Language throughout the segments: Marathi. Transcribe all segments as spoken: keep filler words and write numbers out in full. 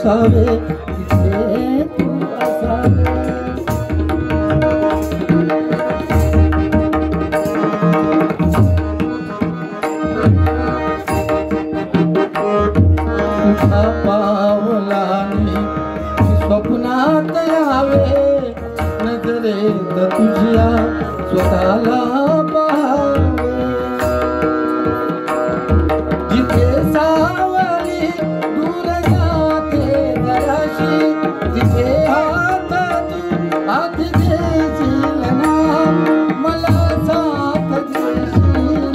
असावे तिथे तू असावे. पावलाने स्वप्नात यावे नजरेत तुझ्या स्वतःला पाहावे. जिथे सावली दूर जाते जराशी तिथे हात तू हात देशील ना मला साथ देशील.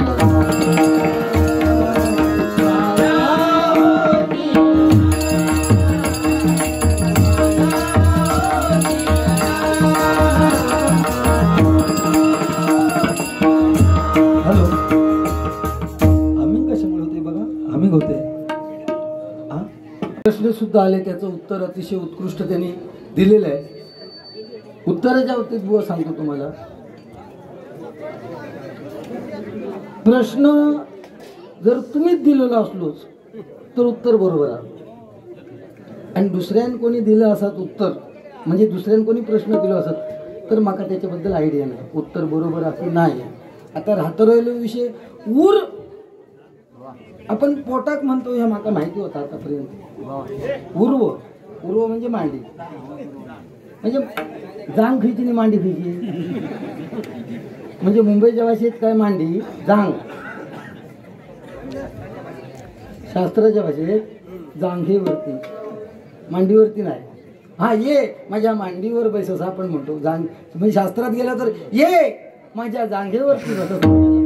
होते प्रश्न सुद्धा आले, त्याचं उत्तर अतिशय उत्कृष्ट त्यांनी दिलेलं आहे. उत्तराच्या बाबतीत बुवा सांगतो तुम्हाला. प्रश्न जर तुम्हीच दिलेला असलोच तर उत्तर बरोबर आहे, आणि दुसऱ्यान कोणी दिलं असत उत्तर, म्हणजे दुसऱ्यान कोणी प्रश्न दिला असत तर माका त्याच्याबद्दल आयडिया नाही, उत्तर बरोबर असं नाही. आता राहतो राहिलो विषय उर आपण पोटाक म्हणतो हे माका माहिती होता आतापर्यंत. उर्व उर्व म्हणजे मांडी, म्हणजे जांग खिची आणि मांडी खिची, म्हणजे मुंबईच्या भाषेत काय मांडी जांग, शास्त्राच्या भाषेत जांघेवरती मांडीवरती नाही. हा ये माझ्या मांडीवर बैस असं आपण म्हणतो. जांग म्हणजे शास्त्रात गेला तर ये माझ्या जांघेवरती बसत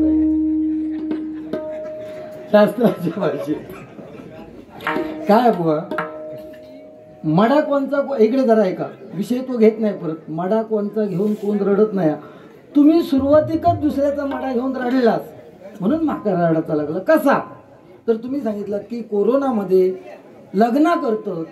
शास्त्राच्या भाषेत. काय बुवा मडा कोणचा इकडे जरा ऐका, विषय तो घेत नाही परत. मडा कोणचा घेऊन कोण रडत नाही. तुम्ही सुरुवातीकच दुसऱ्याचा मडा घेऊन रडलाच म्हणून माका रडायचा लागला. कसा तर तुम्ही सांगितलं की कोरोनामध्ये लग्न करतात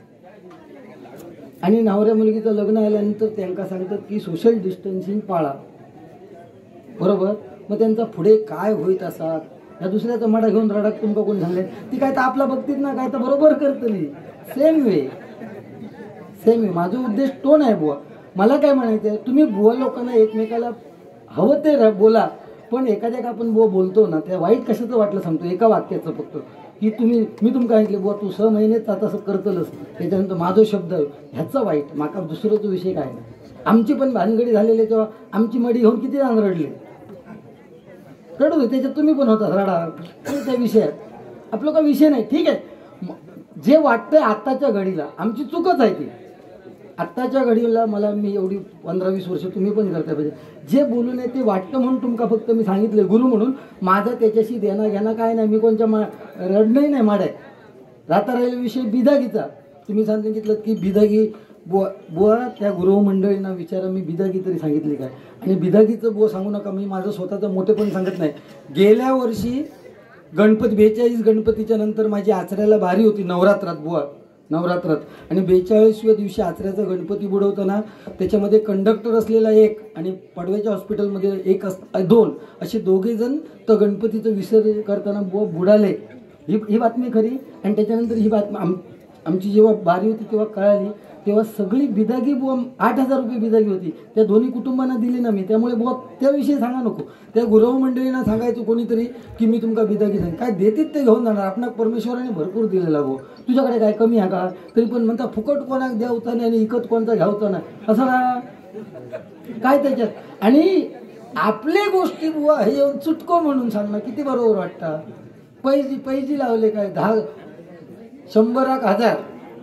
आणि नवऱ्या मुलगीचं लग्न आल्यानंतर त्यांना सांगतात की सोशल डिस्टन्सिंग पाळा, बरोबर. मग त्यांचा पुढे काय होईत असा या दुसऱ्याचा मडा घेऊन रडत तुमका कोण झाले, ती काय तर आपला बघतीत ना, काय तर बरोबर करतली. सेम वे सेम वे माझा उद्देश तो नाही बुवा. मला काय म्हणायचं आहे, तुम्ही बुवा लोकांना एकमेकाला हवं ते बोला, पण एखाद्या आपण बुवा बोलतो ना त्या वाईट कशाचं वाटलं सांगतो एका वाक्याचं फक्त, की तुम्ही मी तुमका ऐकले बुवा तू सहा महिनेच आता असं करतलच, त्याच्यानंतर माझा शब्द ह्याचा वाईट माका दुसरा तो विषय काय नाही. आमची पण भानगडी झालेली तेव्हा आमची मडी घेऊन किती जण रडले, रडू दे त्याच्यात तुम्ही पण होता रडा, त्या विषयात आपलं का विषय नाही. ठीक आहे, जे वाटतंय आत्ताच्या घडीला आमची चूकच आहे ती. आत्ताच्या घडीला मला मी एवढी पंधरा वीस वर्ष तुम्ही पण करता पाहिजे, जे बोलू नये ते वाटतं म्हणून तुमका फक्त मी सांगितले गुरु म्हणून. माझा त्याच्याशी देणं घेणं काय नाही, मी कोणच्या मा रडणंही नाही माडाय. राहता राहिला विषय बिदागीचा तुम्ही सांगितलं की बिदागी बुवा बुवा त्या गृहमंडळींना विचारा मी बिदागी तरी सांगितली काय, आणि बिदागीचं बुवा सांगू नका, मी माझं स्वतःचं मोठे पण सांगत नाही. गेल्या वर्षी गणपती बेचाळीस गणपतीच्या नंतर माझी आचऱ्याला बारी होती नवरात्रात बुवा, नवरात्रात. आणि बेचाळीसव्या दिवशी आचऱ्याचा गणपती बुडवताना त्याच्यामध्ये कंडक्टर असलेला एक आणि पडव्याच्या हॉस्पिटलमध्ये एक अस दोन असे दोघे जण तर गणपतीचं विसर्जन करताना बुवा बुडाले. ही ही बातमी खरी. आणि त्याच्यानंतर ही बातमी आम आमची जेव्हा बारी होती तेव्हा कळाली, तेव्हा सगळी बिदागी बुवा आठ हजार रुपये बिदागी होती, त्या दोन्ही कुटुंबांना दिली ना मी. त्यामुळे बुवा त्याविषयी सांगा नको, त्या गुरवमंडळींना सांगायचं कोणीतरी की मी तुमका बिदागी सांग, काय देतील ते घेऊन जाणार. आपणाक परमेश्वराने भरपूर दिलेला भाऊ, तुझ्याकडे काय कमी आहे का, तरी पण म्हणता फुकट कोणाक द्यावता नाही आणि इकत कोणता घ्यावता नाही, असं काय काय त्याच्यात. आणि आपले गोष्टी बुवा हे येऊन चुटको म्हणून सांगणं किती बरोबर वाटतं. पैजी पैजी लावले काय दहा शंभराक हजार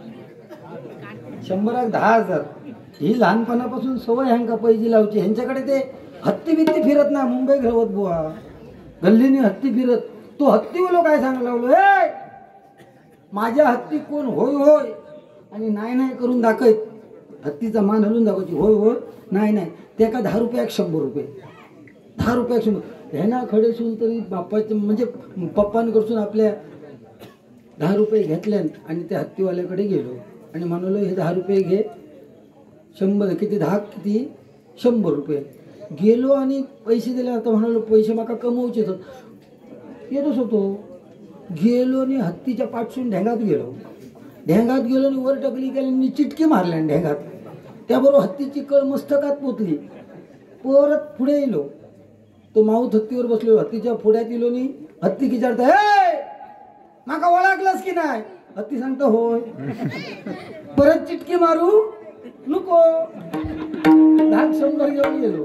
शंभराक दहा हजार ही लहानपणापासून सवय ह्यांका पैजी लावची. ह्यांच्याकडे ते हत्ती बित्ती फिरत ना, मुंबई घरवत बुवा गल्लीने हत्ती फिरत, तो हत्ती बोलो काय सांग लावलो, हे माझ्या हत्ती कोण होय होय आणि नाही नाही करून दाखवत, हत्तीचा मान हलून दाखवायची, होय होय नाही नाही. ते का दहा रुपयाक शंभर रुपये दहा रुपयाक शंभर ह्यांना खडेसून तरी बापाचे म्हणजे पप्पांकडसून आपल्या दहा रुपये घेतल्यान आणि त्या हत्तीवाल्याकडे गेलो आणि म्हणालो हे दहा रुपये घे, शंभर किती दहा किती शंभर रुपये गेलो आणि पैसे दिले. आता म्हणालो पैसे माका कमवचे येतोच होतो. गेलो आणि हत्तीच्या पाठसून ढेंगात गेलो ढेंगात गेलो आणि वर टकली केली आणि चिटकी मारल्या ढेंगात. त्याबरोबर हत्तीची कळ मस्तकात पोचली. परत पुढे येलो, तो माऊत हत्तीवर बसलो. हत्तीच्या पुढ्यात येलो आणि हत्ती विचारता, हे माका ओळखलंस की नाही? हत्ती सांगतो होय. परत चिटकी मारू नको. धाक शंभर घेऊन गेलो.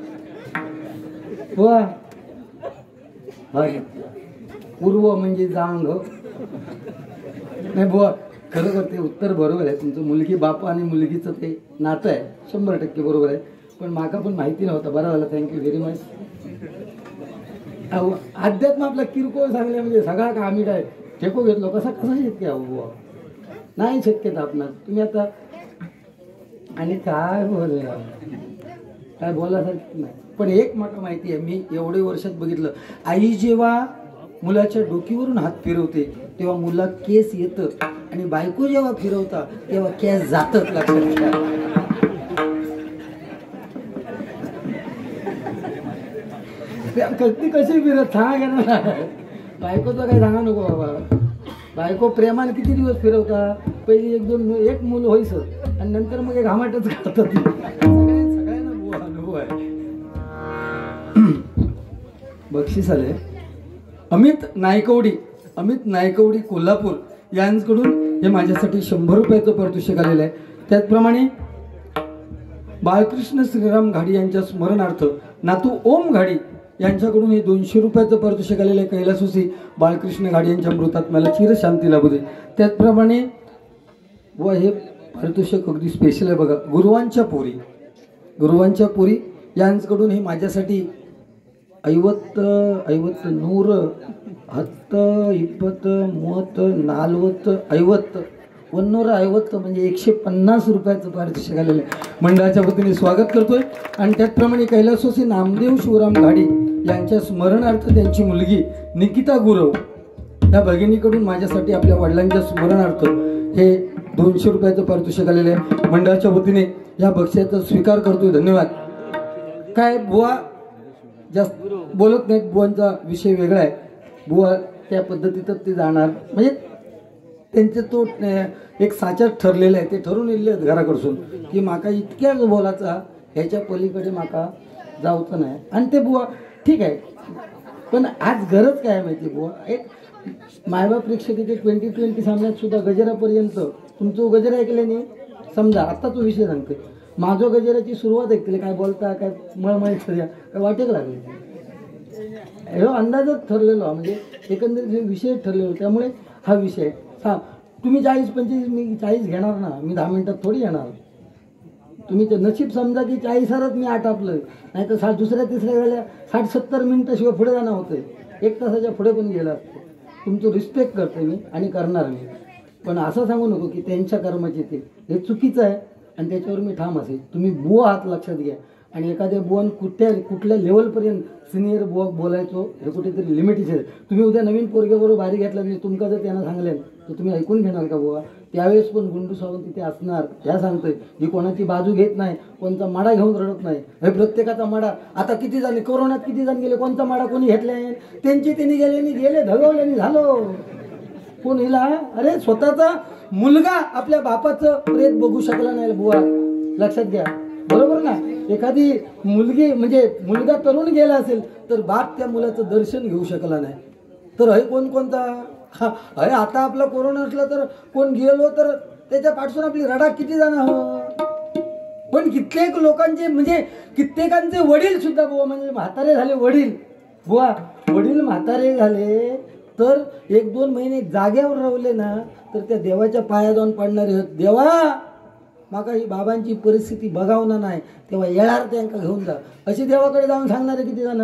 वा पूर्व म्हणजे जांग. नाही बुवा, खरोखर ते उत्तर बरोबर आहे तुमचं. मुलगी बाप आणि मुलगीचं ते नातं आहे, शंभर टक्के बरोबर आहे. पण माका पण माहिती नव्हतं. बरं झालं, थँक्यू व्हेरी मच. अध्यात्म आपला किरकोळ सांगले म्हणजे सगळा का आम्ही काय ठेको घेतलो कसा कसा शक्य आहे बुवा? नाही शक्यता आपणास. तुम्ही आता आणि काय बोल काय बोलासारखं नाही. पण एक मला माहिती आहे, मी एवढे वर्षात बघितलं, आई जेव्हा मुलाच्या डोकीवरून हात फिरवते तेव्हा मुला केस येतं आणि बायको जेव्हा फिरवता तेव्हा केस जातच. लक्षात घ्या. कधी कशी फिरत सांगा ना. बायकोचं काही सांगा नको बाबा. बायको प्रेमाने किती दिवस फिरवता? पहिली एक दोन एक मुलं होईस आणि नंतर मग एक घामाटच काढतात. सगळ्यांना बुवा अनुभव आहे. बक्षीस आले अमित नायकवडी. अमित नायकवडी कोल्हापूर यांकडून हे माझ्यासाठी शंभर रुपयाचं पारितोषिक आलेलं आहे. त्याचप्रमाणे बाळकृष्ण श्रीराम घाडी यांच्या स्मरणार्थ नातू ओम घाडी यांच्याकडून हे दोनशे रुपयाचं पारितोषिक आलेलं आहे. कैलासवासी बाळकृष्ण घाडी यांच्या मृतात्म्याला चिरशांती लाभू दे. त्याचप्रमाणे व हे पारितोषिक अगदी स्पेशल आहे बघा. गुरुवांच्या पोरी. गुरुवांच्या पोरी यांच्याकडून हे माझ्यासाठी ऐवत ऐवत नूर हत्त इಪ್ಪತ್ ಮೂವತ್ತು नालवत ऐवत वन्नूर ऐवत म्हणजे एकशे पन्नास रुपयाचं पारितोषिक आलेलं आहे. मंडळाच्या वतीने स्वागत करतोय. आणि त्याचप्रमाणे कैलासवासी नामदेव शिवराम घाडी यांच्या स्मरणार्थ त्यांची मुलगी निकिता गुरव या भगिनीकडून माझ्यासाठी आपल्या वडिलांच्या स्मरणार्थ हे दोनशे रुपयाचं पारितोषिक आलेलं आहे. मंडळाच्या वतीने या बक्षिसाचा स्वीकार करतोय. धन्यवाद. काय बुवा जास्त बोलत नाहीत, बुवांचा विषय वेगळा आहे. बुवा त्या पद्धतीतच ते जाणार, म्हणजे त्यांचे तो एक साच्यात ठरलेलं आहे. ते ठरून येले घराकडसून की माका इतक्याच बोलाचा, ह्याच्या पलीकडे माका जाऊचं नाही. आणि ते बुवा ठीक आहे, पण आज गरज काय माहिती बुवा, एक मायबाप प्रेक्षकाचे ट्वेंटी ट्वेंटी सामन्यात सुद्धा गजरापर्यंत तुमचं गजर ऐकले नाही. समजा आता तो विषय सांगते, माझं गजराची सुरुवात ऐकले काय बोलता काय मळमळ सध्या काय वाटेक लागले. हे अंदाजच ठरलेलो, म्हणजे एकंदरीत विषय ठरलेलो. त्यामुळे हा विषय सा तुम्ही चाळीस पंचवीस मी चाळीस घेणार ना, मी दहा मिनिटात थोडी येणार. तुम्ही ते नशीब समजा की चाळीसारच मी आटापलं, नाही तर साठ दुसऱ्या तिसऱ्या वेळेला साठ सत्तर मिनिटं शिवाय पुढे जाणं होतं. एक तासाच्या पुढे पण गेला असतो. तुमचं रिस्पेक्ट करते मी आणि करणार मी. पण असं सांगू नको की त्यांच्या कर्माचे ते हे चुकीचं आहे आणि त्याच्यावर मी ठाम असेल. तुम्ही बुवा हात लक्षात घ्या. आणि एखाद्या बुवान कुठल्या कुठल्या लेवलपर्यंत सिनियर बुवा बोलायचो हे कुठेतरी लिमिटेशन आहे. तुम्ही उद्या नवीन पोरग्याबरोबर बारी घेतला म्हणजे तुमका जर त्यांना सांगले तर तुम्ही ऐकून घेणार का बुवा? त्यावेळेस पण गुंडू सावंत तिथे असणार. ह्या सांगतोय ही कोणाची बाजू घेत नाही, कोणता माडा घेऊन रडत नाही. हे प्रत्येकाचा माडा आता किती जण कोरोनात किती जण गेले, कोणता माडा कोणी घेतलाय? त्यांची त्यांनी गेले गेले धगवले झालो. कोण हिला अरे स्वतःचा मुलगा आपल्या बापाचं प्रेत बघू शकला नाही बुवा, लक्षात घ्या. बरोबर ना? एखादी मुलगी म्हणजे मुलगा तरुण गेला असेल तर बाप त्या मुलाचं दर्शन घेऊ शकला नाही. तर हे कोण कोणता अरे आता आपला कोरोना असला तर कोण गेलो तर त्याच्या पाठसून आपली रडाक किती जण हो. पण कित्येक लोकांचे म्हणजे कित्येकांचे वडील सुद्धा बुवा म्हणजे म्हातारे झाले. वडील बुवा वडील म्हातारे झाले तर एक दोन महिने जाग्यावर राहिले ना तर त्या देवाच्या पाया जाऊन पडणारे, देवा माका ही बाबांची परिस्थिती बघावणार नाही तेव्हा येणार त्यांना घेऊन जा अशी देवाकडे जाऊन सांगणारे किती जण.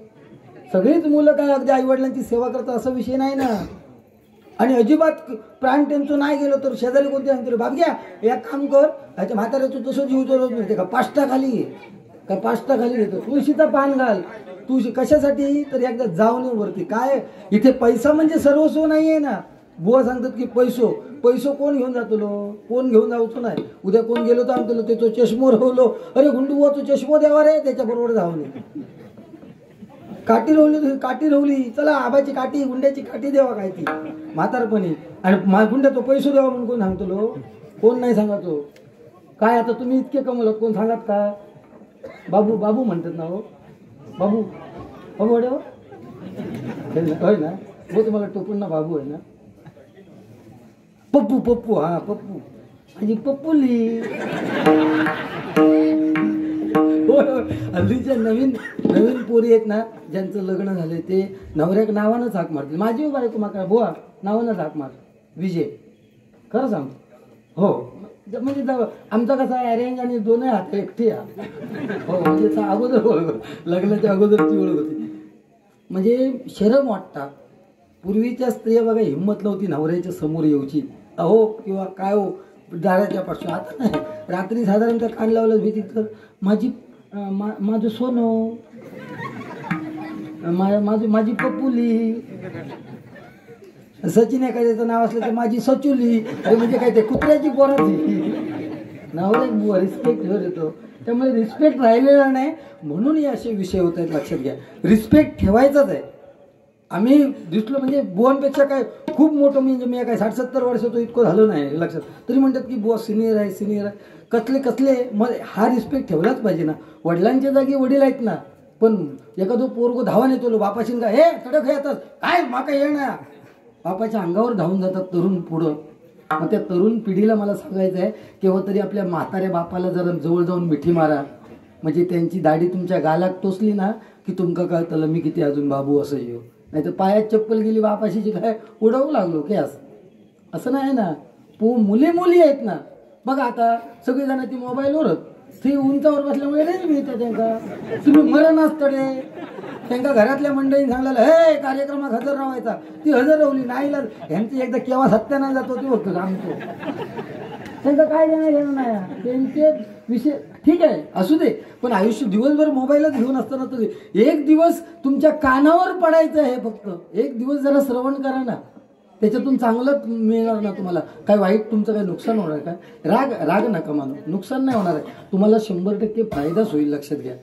सगळीच मुलं काय अगदी आई वडिलांची सेवा करतात असा विषय नाही ना. आणि अजिबात प्राण त्यांचं नाही गेलो तर शेजारी कोणते सांगतो बाप घ्या एक काम कर, ह्याच्या म्हाताऱ्याचं तसं जीव चलत नसते का पाष्टा खाली घे का पाष्टा खाली घेतो, तुळशीचा पान घाल. तुळशी कशासाठी तर एकदा जाऊन वरती. काय इथे पैसा म्हणजे सर्वस्व नाही आहे ना. बुवा सांगतात की पैसो पैसो कोण घेऊन जातो लो, कोण घेऊन जाऊचो नाही. उद्या कोण गेलो तर आमचं ते तो चष्मो राहलो, अरे गुंडू बुवा तो चष्मो द्यावा रे, त्याच्याबरोबर जाऊ नये. काठी रवली काठी रवली चला आबाची काठी गुंड्याची काठी द्यावा काय ती म्हातारपणी आणि मागून तो पैसे द्यावा म्हणून कोण सांगतो लो? कोण नाही सांगतो. काय आता तुम्ही इतके कमवलात कोण सांगत का? बाबू बाबू म्हणतात ना हो, बाबू बाबू वडे हो होय ना, हो तुम्हाला टोपून ना बाबू आहे ना. पप्पू पप्पू हा पप्पू माझी पप्पूली. हल्लीच्या नवीन नवीन पोरी आहेत ना ज्यांचं लग्न झाले ते नवऱ्याक नावानंच हाक मारतील. माझी बायको माका बुवा नावानंच हाक मार विजय. खरं सांगतो हो, म्हणजे आमचा कसा अरेंज आणि दोनही हात एकटे हो, म्हणजे अगोदर लग्नाच्या अगोदरची ओळख होती. म्हणजे शरम वाटता. पूर्वीच्या स्त्रिया बघा हिंमत नव्हती नवऱ्याच्या समोर येऊची अहो किंवा काय हो दाराच्या पासून. आता नाही, रात्री साधारणतः कान लावलं भीती तर माझी मा, माझं सोनं मा, माझी माझी पप्पुली. सचिन एखाद्याचं नाव असलं तर माझी सचुली. अरे म्हणजे काय ते कुत्र्याची पोराची. नवरा बुवा रिस्पेक्ट घेऊन येतो. त्यामुळे रिस्पेक्ट राहिलेला नाही म्हणून हे असे विषय होत आहेत. लक्षात घ्या, रिस्पेक्ट ठेवायचाच आहे. आम्ही दिसलो म्हणजे बुवांपेक्षा काय खूप मोठं म्हणजे मी काय साठ सत्तर वर्ष तो इतकं झालं नाही लक्षात, तरी म्हणतात की बुवा सिनियर आहे सिनियर आहे. कसले कसले मग हा रिस्पेक्ट ठेवलाच पाहिजे ना. वडिलांच्या जागी वडील आहेत ना, पण एखादं पोरगो धावून येतो बापाशी का हे कडक येतात काय माका ये ना, बापाच्या अंगावर धावून जातात तरुण पुढं. मग त्या तरुण पिढीला मला सांगायचं आहे केव्हा तरी आपल्या म्हाताऱ्या बापाला जरा जवळ जाऊन मिठी मारा. म्हणजे त्यांची दाढी तुमच्या गालात टोचली ना की तुमका कळतं मी किती अजून बाबू असं येऊ. नाही तर पायात चप्पल गेली बापाशी काय उडवू लागलो की असं असं नाही ना. पो मुली मुली आहेत ना बघा आता सगळेजण ती मोबाईलवरच ती उंचावर बसल्यामुळे रेंज मिळते त्यांना. तुम्ही मरण असतडे त्यांना घरातल्या मंडळीने सांगलेलं हे कार्यक्रमात हजर राहायचा, ती हजर राहली नाही. ह्यांची एकदा केव्हा सत्याना जातो ती बघतो सांगतो. त्यांचं काय देणं घेणं नाही त्यांचे विषय. ठीक आहे असू दे, पण आयुष्य दिवसभर मोबाईलच घेऊन असताना तरी एक दिवस तुमच्या कानावर पडायचं आहे. फक्त एक दिवस जरा श्रवण करा ना, त्याच्यातून चांगलंच मिळणार ना तुम्हाला. काय वाईट तुमचं काय नुकसान होणार काय? राग राग नका मानू, नुकसान नाही होणार आहे तुम्हाला, शंभर टक्के फायदाच होईल. लक्षात घ्या.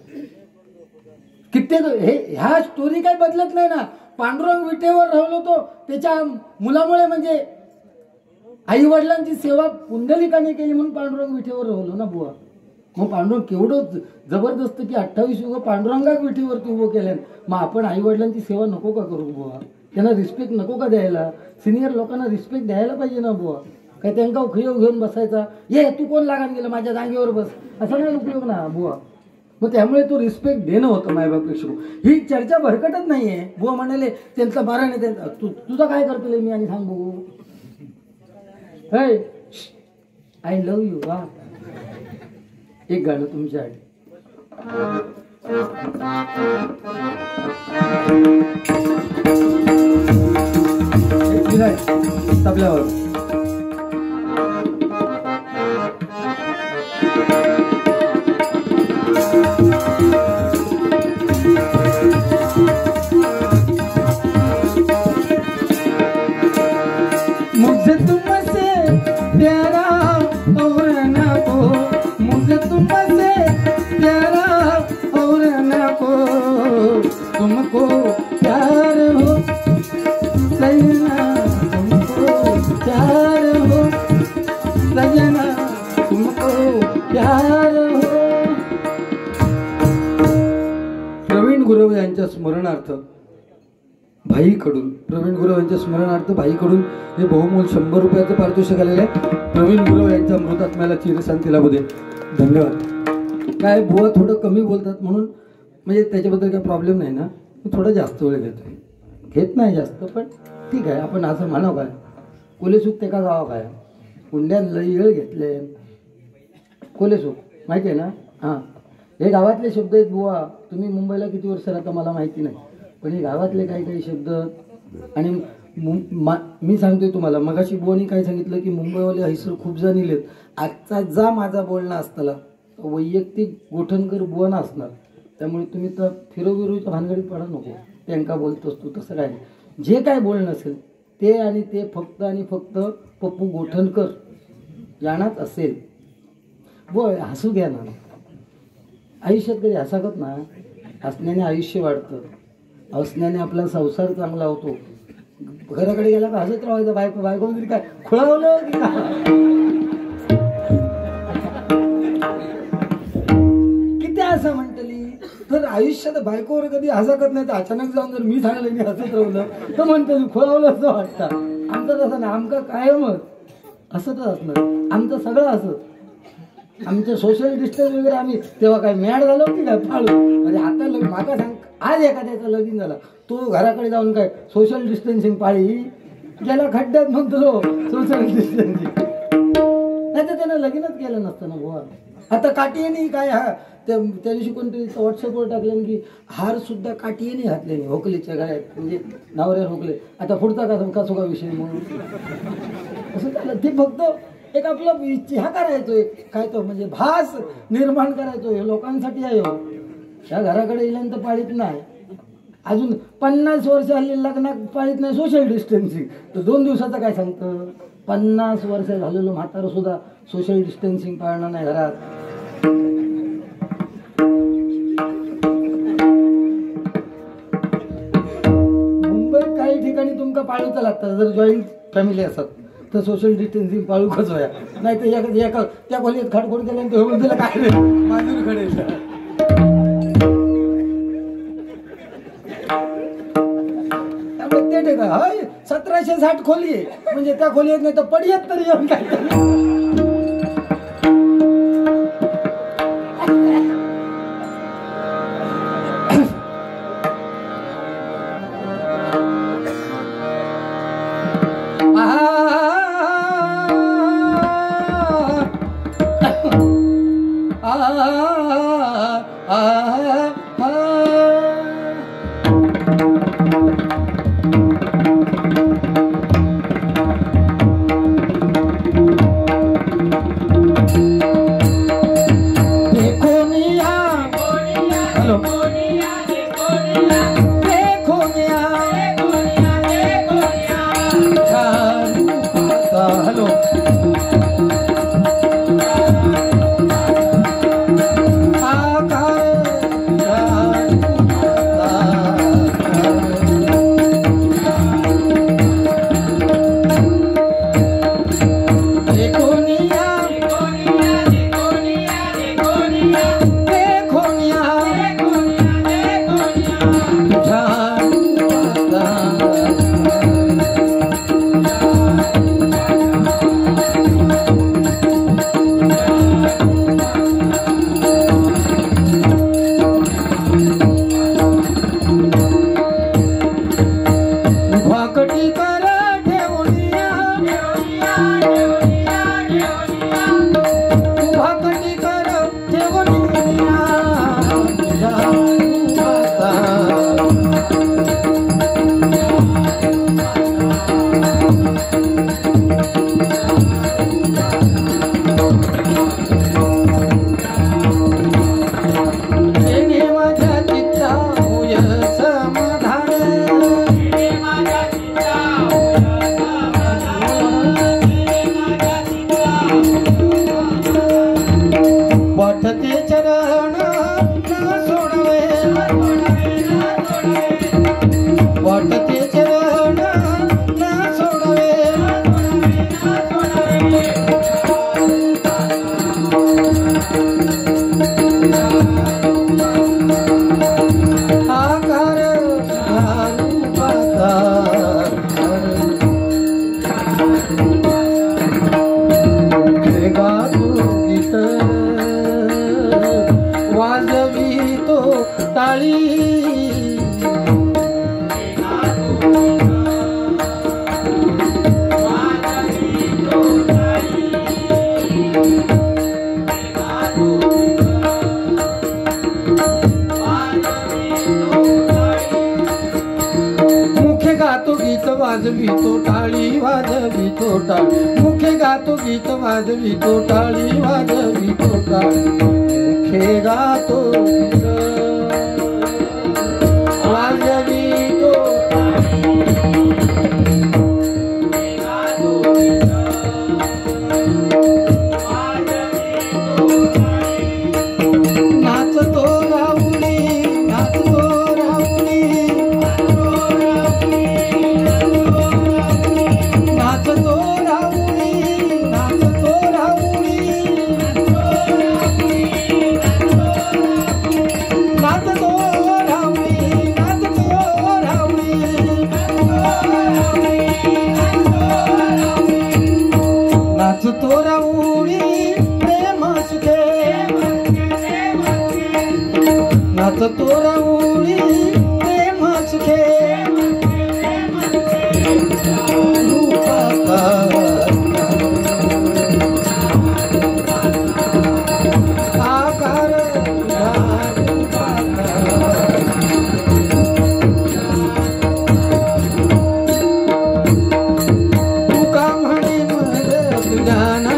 कित्येक हे ह्या स्टोरी काय बदलत नाही ना. पांडुरंग विटेवर राहिलो तो त्याच्या मुलामुळे, म्हणजे आई वडिलांची सेवा पुंडलिकाने केली म्हणून पांडुरंग विटेवर राहिलो ना बुवा. मग पांडुरंग केवढं जबरदस्त की अठ्ठावीस युग पांडुरंगाक विठीवरती उभं केलं. मग आपण आई वडिलांची सेवा नको का करू बुवा? त्यांना रिस्पेक्ट नको का द्यायला? सिनियर लोकांना रिस्पेक्ट द्यायला पाहिजे ना बुवा. काय त्यांना उखळीव घेऊन बसायचा, ये तू कोण लागान गेलं माझ्या जागेवर बस, असा नाही उपयोग ना बुवा. मग त्यामुळे तो रिस्पेक्ट देणं होतं मायबाप शिकू. ही चर्चा भरकटत नाहीये. बुवा म्हणाले त्यांचा बारा नाही त्यांचा तू तुझा काय करतोय मी आणि सांग बघू. I love you. वा एक गाणं तुमच्यासाठी. तबल्यावर मुझे तुमसे प्यारा और न को, मुझे तुमसे प्यारा और न को, तुमको प्यार हो सजना, तुमको प्यार हो सजना, तुमको प्यार हो. प्रवीण गुरव यांच्या स्मरणार्थ भाईकडून प्रवीण गुरव यांच्या स्मरणार्थ भाईकडून हे बहुमोल शंभर रुपयाचं पारितोषिक आलेलं आहे. प्रवीण गुरव यांच्या मृतात्म्याला चिरशांती लाभू दे. धन्यवाद. काय बुवा थोडं कमी बोलतात म्हणून म्हणजे त्याच्याबद्दल काही प्रॉब्लेम नाही ना. मी थोडं जास्त वेळ घेतोय, घेत नाही जास्त, पण ठीक आहे आपण असं म्हणावं काय. कोलेसूक ते का गावा काय कुंड्यान लई वेळ घेतले. कोलेसूक माहिती आहे ना. हां हे गावातले शब्द आहेत बुवा. तुम्ही मुंबईला किती वर्ष राहता मला माहिती नाही, पण हे गावातले काही काही शब्द. आणि मी सांगतोय तुम्हाला, मगाशी बुवानी काय सांगितलं की मुंबईवाले हैसर खूप जण लिहिलेत. आजचा जा माझा बोलणं असताना वैयक्तिक गोठणकर बुवा ना असणार. त्यामुळे तुम्ही तर फिरोविरोच्या भानगडीत पडा नको. त्यांका बोलतोस तू तसं काय नाही. जे काय बोलणं असेल ते आणि ते फक्त आणि फक्त पप्पू गोठणकर यानाच असेल. बोय हसू घ्या ना. आयुष्यात कधी हसाकत ना. हसण्याने आयुष्य वाढतं, हसण्याने आपला संसार चांगला होतो, घराकडे गेला का हसत राहायचं, बायको बायको तरी काय खुळावलं की काय? किती असं म्हणतली तर आयुष्यात बायकोवर कधी हसकत नाही, तर अचानक जाऊन जर मी सांगलं मी हसत राहिलं तर म्हणते खुळावलं असं वाटतं. आमचं तसं नाही, आमचं कायमच हसतच असणार, आमचं सगळं असत. आमचं सोशल डिस्टन्स वगैरे आम्ही तेव्हा काय मॅड झालो की काय फाळू. म्हणजे आता लग्न माका सांग, आज एखाद्याचं लगीन झाला तो घराकडे जाऊन काय सोशल डिस्टन्सिंग पाळी गेला खड्ड्यात म्हणतो सोशल डिस्टन्सिंग, नाही तर त्यानं लगीनच केलं नसतं ना बुवा. आता काठीने काय हा त्या त्या दिवशी कोणतरी व्हॉट्सअपवर टाकलं की हार सुद्धा काठीने घातले नाही होकलीच्या गळ्यात, म्हणजे नवऱ्या होकले. आता पुढचा का कसो का विषय म्हणून असं झालं. ते फक्त एक आपला इच्छा करायचो, काय तो म्हणजे भास निर्माण करायचो, हे लोकांसाठी आहे हो. त्या घराकडे गेल्यानंतर पाळीत नाही. अजून पन्नास वर्ष हल्ली लग्नात पाळीत नाही सोशल डिस्टन्सिंग, तर दोन दिवसाचं काय सांगतं? पन्नास वर्ष झालेलं म्हातारं सुद्धा सोशल डिस्टन्सिंग पाळणं नाही घरात. मुंबईत काही ठिकाणी तुमका पाळूचं लागतं, जर जॉईंट फॅमिली असतात तर सोशल डिस्टन्सिंग पाळू कसं आहे. नाही तर एका त्या खोलीत खाडखोड केल्यानंतर होऊन दिलं काय नाही माझून कडे. त्यामुळे ते ठिकाण हय सतराशे साठ खोली आहे, म्हणजे त्या खोली येत नाही तर पडियत तरी येऊन काय. वाजवितो टाळी वाजवितो टाळी मुखे गातो गीत वाजवितो टाळी वाजवितो टाळी मुखे गातो गीत वाजवितो नाचतो राऊली नाचतो राऊली नाचतो राऊली नाचतो राऊळी प्रेम सुखे नाचतो राऊळी प्रेम सुखे रूपाचा आकार तुका म्हणे मर तुझ्या